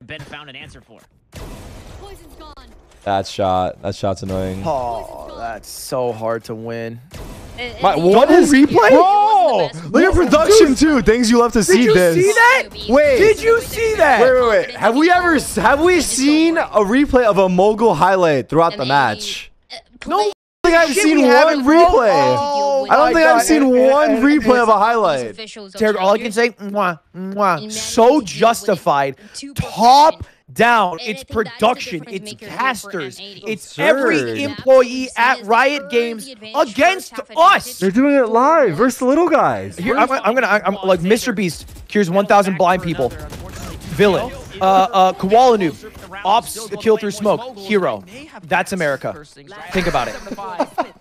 been found an answer for. Poison's gone. That shot's annoying. Oh, that's so hard to win. What is replay? Bro, look at production too. Things you love to see. Did you see that? Wait. Did you see that? Wait. Have we seen a replay of a mogul highlight throughout the match? No. I don't think I've seen one replay. Oh, I don't think I've seen one replay of a highlight. Tarik, all I can say, so justified. Top down. It's production. It's casters. It's every employee at Riot Games against us. They're doing it live versus the little guys. Here, I'm like Mr. Beast. Here's 1,000 blind people. Villain. Koala noob. Ops kill through smoke. Hero. That's America. Think about it.